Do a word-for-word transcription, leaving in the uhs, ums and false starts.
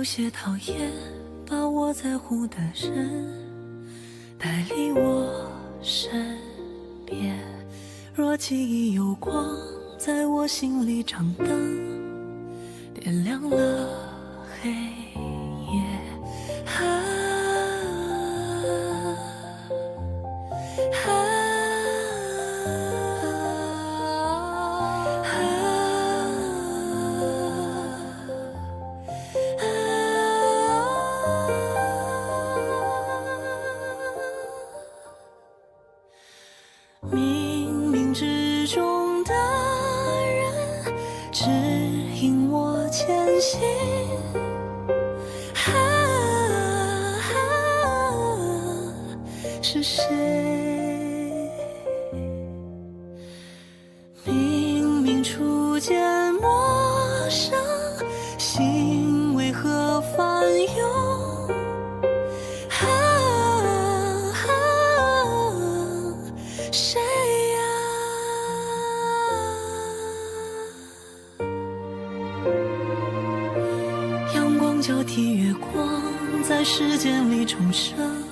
有些讨厌把我在乎的人带离我身边。若记忆有光，在我心里长灯，点亮了黑夜。啊啊冥冥之中的人指引我前行。啊啊是谁？明明初见陌生，心为何翻涌？啊啊谁呀？阳光交替，月光在时间里重生。